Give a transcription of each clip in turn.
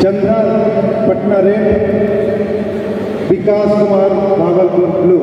Chandra Patna red, Vikas Kumar Bhagalpur blue.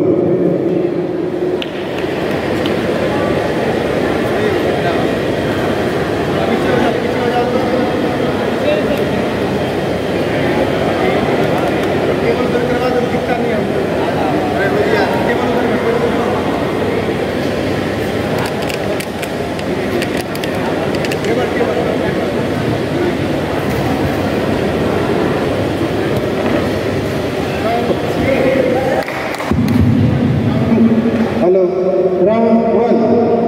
Hello, round 1।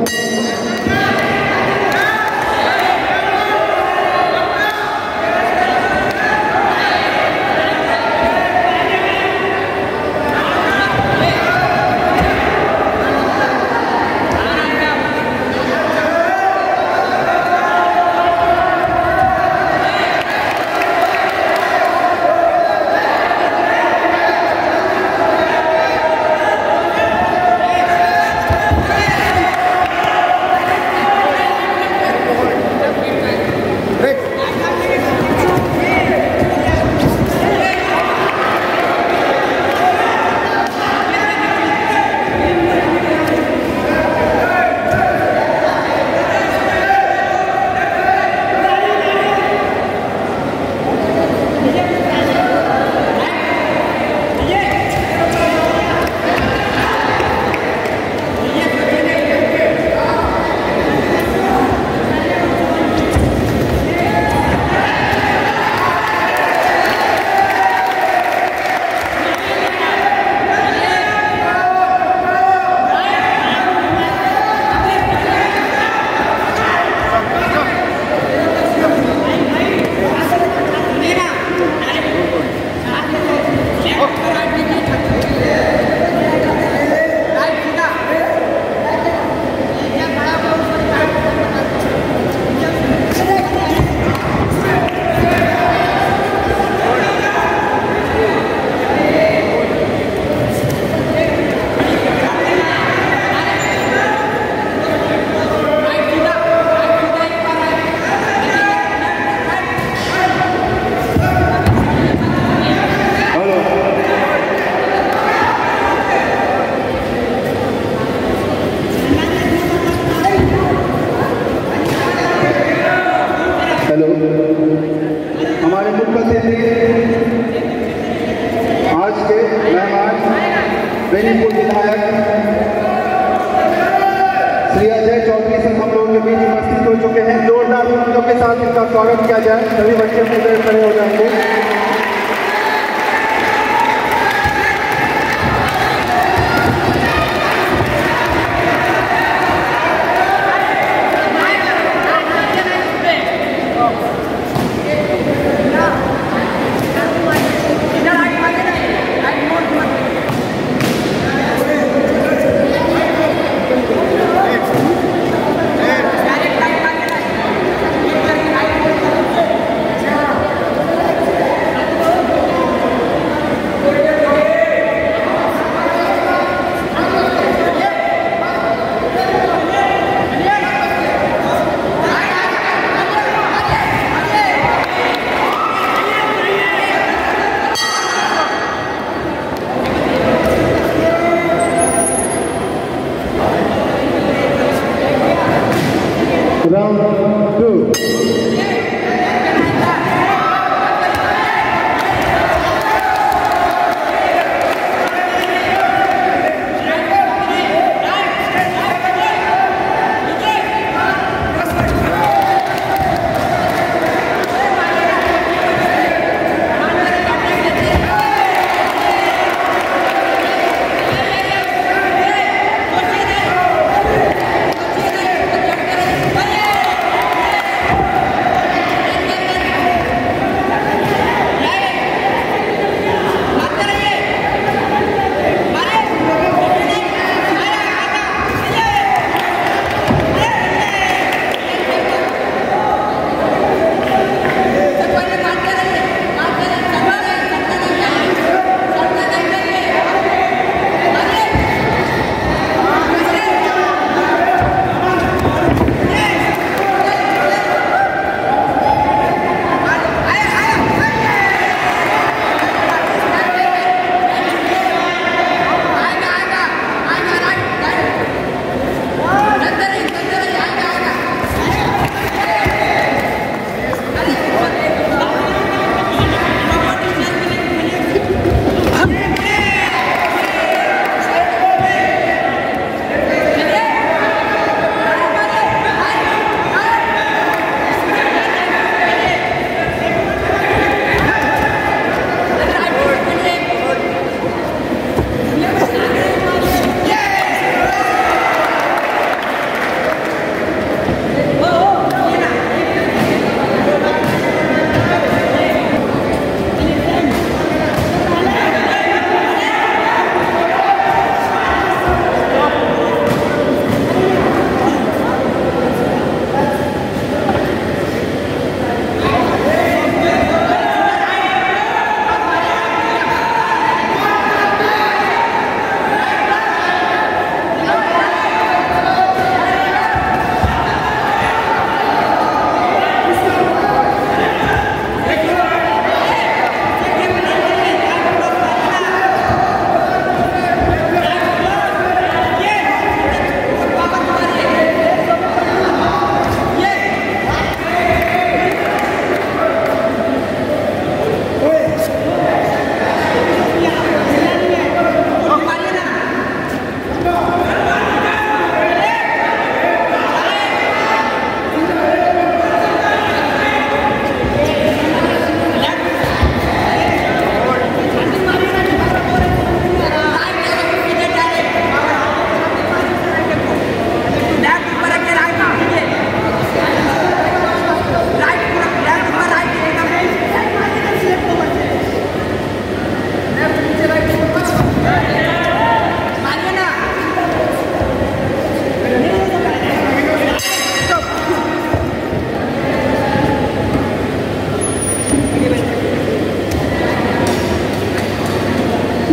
Hello, हमारे मुख्य अतिथि आज के मेहमान बेनीपुर विधायक श्री अजय चौधरी सर हम लोगों के बीच उपस्थित हो चुके हैं। जोरदार तालियों के साथ इनका स्वागत किया जाए। सभी बच्चे पूरे खड़े हो जाएंगे। Round 2.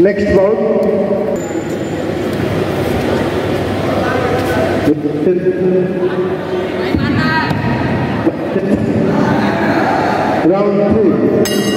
Next round. Round 3.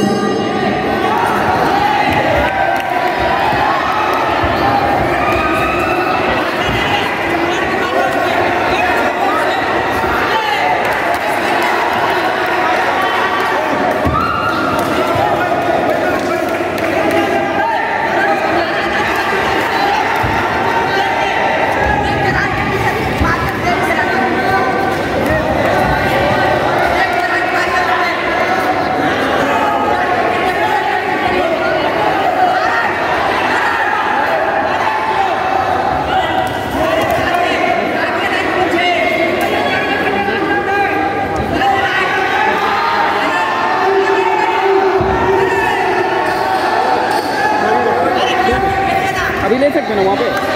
अभी ले सकते हैं ना वहाँ पे।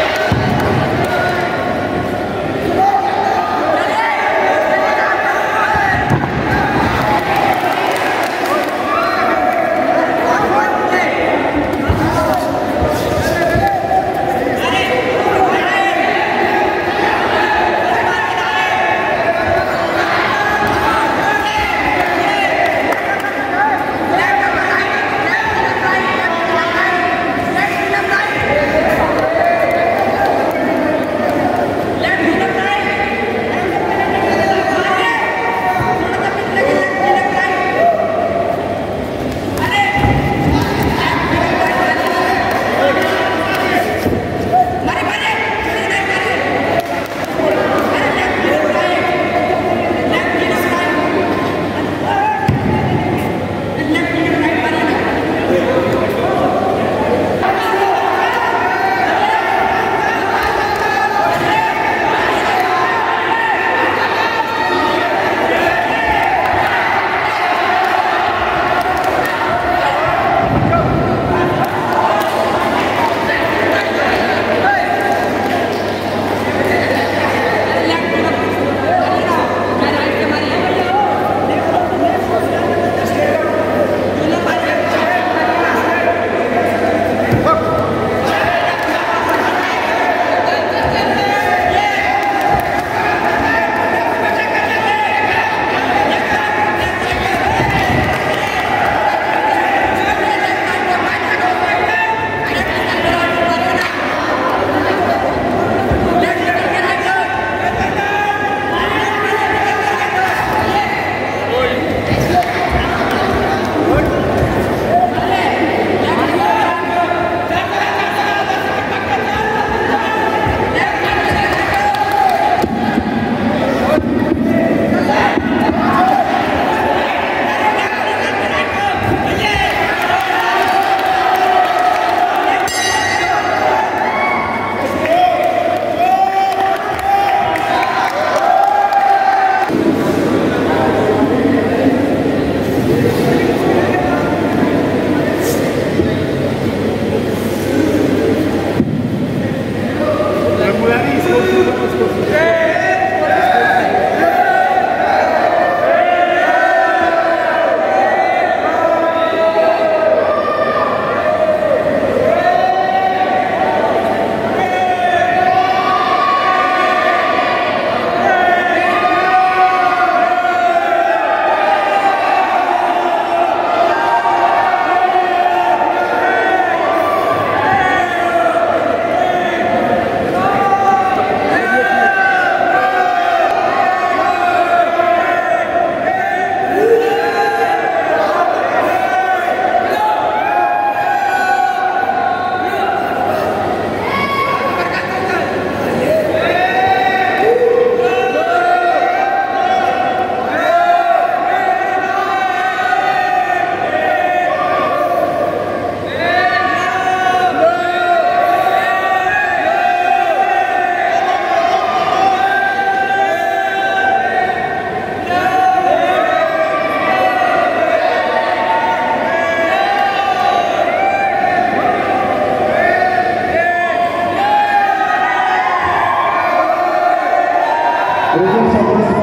Results of this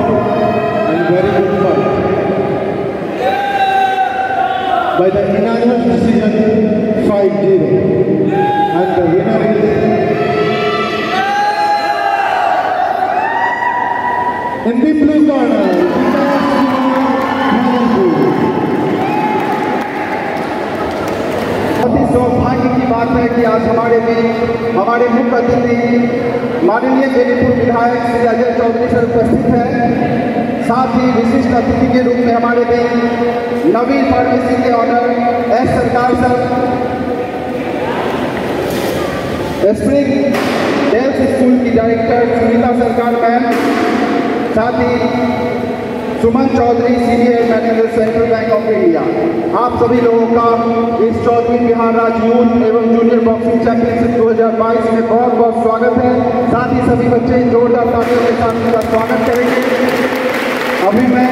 round and very good fight. By the unanimous decision, 350. And the winner is in the blue corner, बहुत ही सौभाग्य की बात है कि आज हमारे बीच हमारे मुख्य अतिथि माननीय बेनीपुर विधायक श्री अजय चौधरी सर उपस्थित हैं। साथ ही विशिष्ट अतिथि के रूप में हमारे बीच नवीन फार्मेसी के owner S Sarkar sir, Spring Dales School की डायरेक्टर सुनीता सरकार मैम, साथ ही Suman Chaudhary senior manager Central Bank of India. आप सभी लोगों का इस 24वीं बिहार राज्य यूथ एवं जूनियर बॉक्सिंग चैंपियनशिप 2022 में बहुत बहुत स्वागत है। साथ ही सभी बच्चे जोरदार तालियों के साथ उनका स्वागत करेंगे। अभी मैं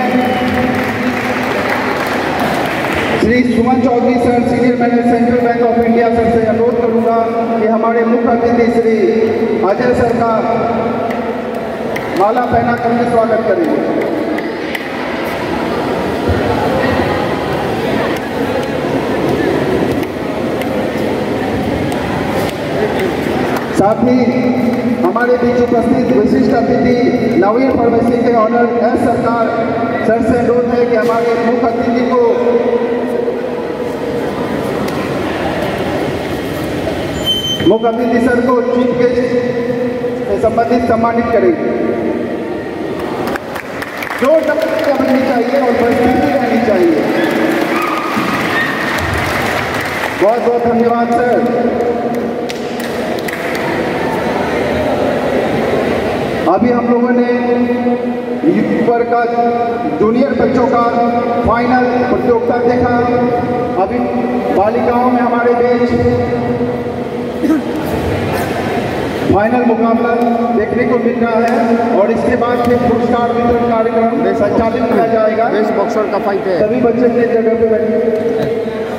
Shri Suman Chaudhary sir senior manager Central Bank of India sir से अनुरोध करूंगा कि हमारे मुख्य अतिथि श्री अजय सर का माला पहना करके स्वागत करेंगे। साथ ही हमारे बीच उपस्थित विशिष्ट अतिथि नवीन फार्मेसी के ऑनर एस सरकार सर से अनुरोध है कि हमारे मुख्य अतिथि को मुख्य अतिथि सर को चीफ गेस्ट से संबंधित सम्मानित करेंगे। जोरदार होनी चाहिए और उपस्थिति रहनी चाहिए। बहुत बहुत धन्यवाद सर। अभी हम लोगों ने यूट्यूबर का जूनियर बच्चों का फाइनल प्रतियोगिता देखा। अभी बालिकाओं में हमारे बीच फाइनल मुकाबला देखने को मिल रहा है और इसके बाद फिर पुरस्कार वितरण कार्यक्रम संचालित किया जाएगा। बेस्ट बॉक्सर का फाइट है। सभी बच्चे अपनी जगह पे बैठे।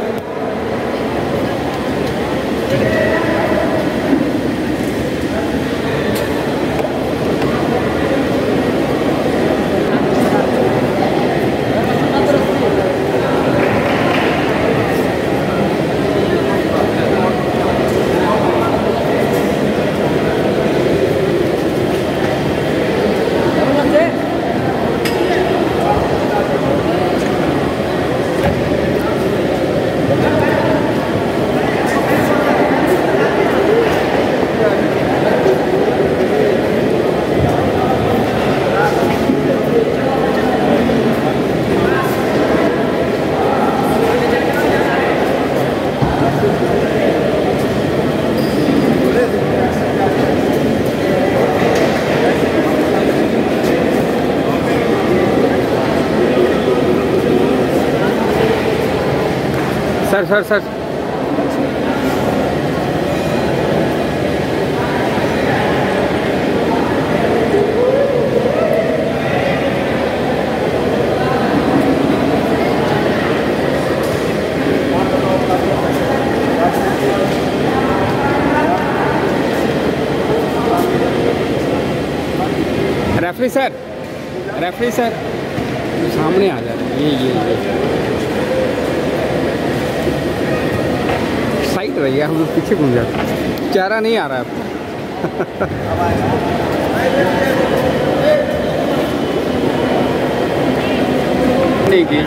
सर रेफरी सर सामने आ जा रहे हैं। ये साइड रहिए, हम लोग पीछे घूम जाते हैं। चारा नहीं आ रहा है नहीं की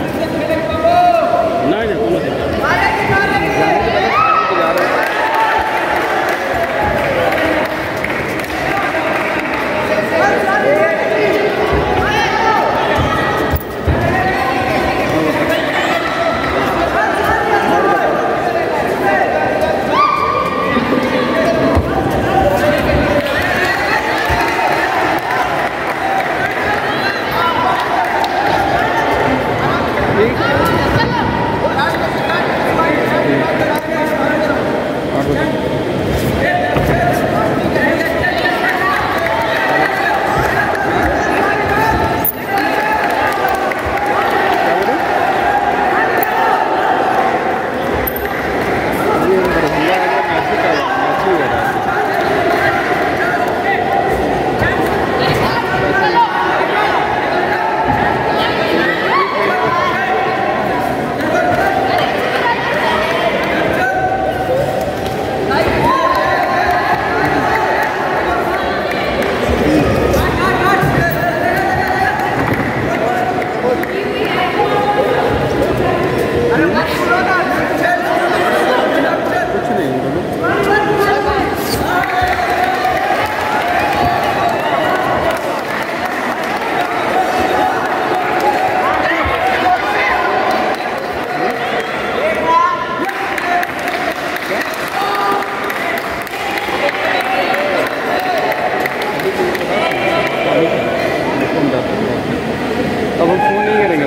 अब हम फोन नहीं करेंगे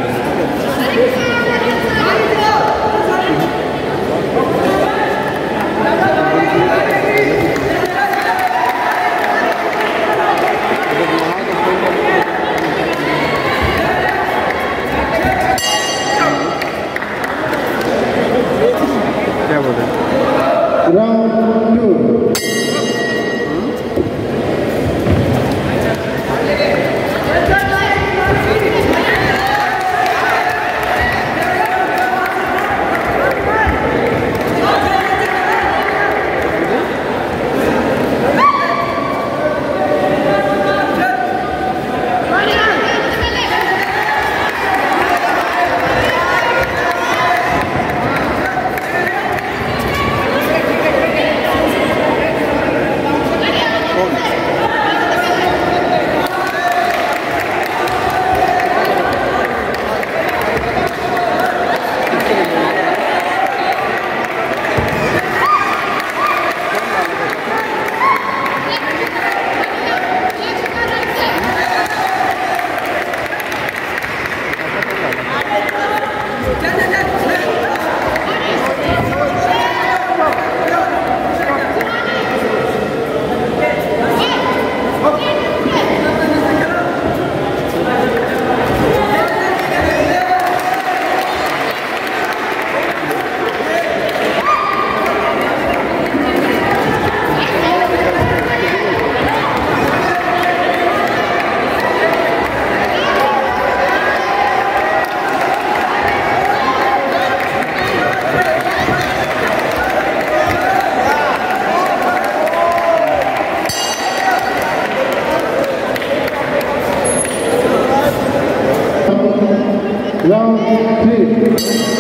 क्या बोल रहे हैं? Round 2 Round 3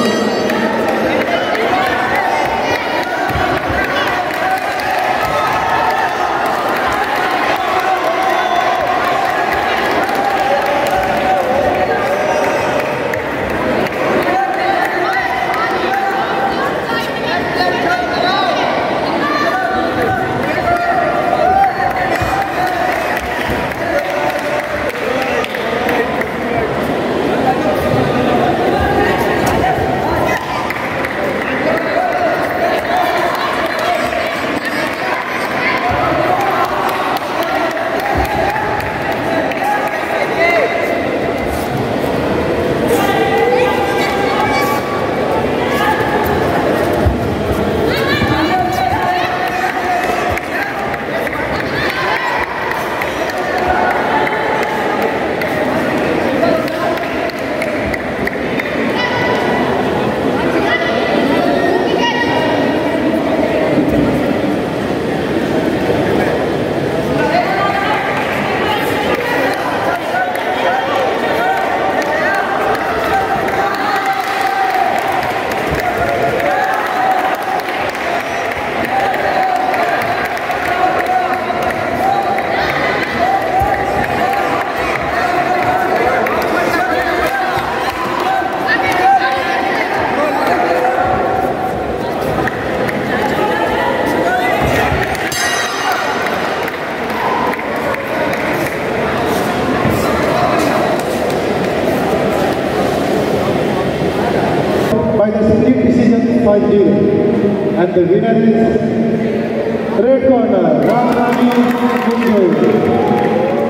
by the split decision 5-0, and the winner is red corner Ramani Kunjo.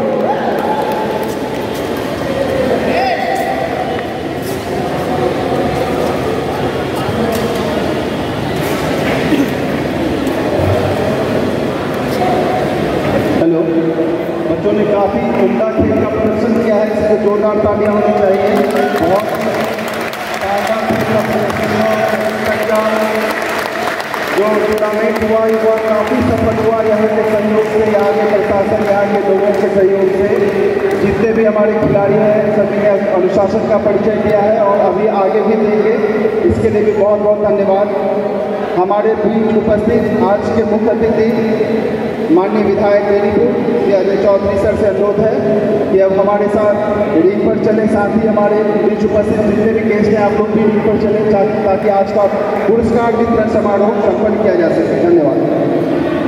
Hello, बच्चों ने काफ़ी उम्दा खेल का प्रदर्शन किया है, इसमें जोरदार तालियां होनी चाहिए। बहुत शानदार खेल का प्रदर्शन जो टूर्नामेंट हुआ वह काफ़ी सफल हुआ। यहाँ के सहयोग से, यहाँ के प्रशासन, यहाँ के लोगों के सहयोग से जितने भी हमारे खिलाड़ी हैं सभी ने अनुशासन का परिचय दिया है और अभी आगे भी देंगे। इसके लिए भी बहुत बहुत धन्यवाद। हमारे बीच उपस्थित आज के मुख्य अतिथि माननीय विधायक बेनीपुर श्री अजय चौधरी सर से अनुरोध है कि अब हमारे साथ रिंग पर चले। साथ ही हमारे बीच उपस्थित जितने भी गेस्ट हैं आप लोग भी रिंग पर चले ताकि आज का पुरस्कार वितरण समारोह संपन्न किया जा सके। धन्यवाद।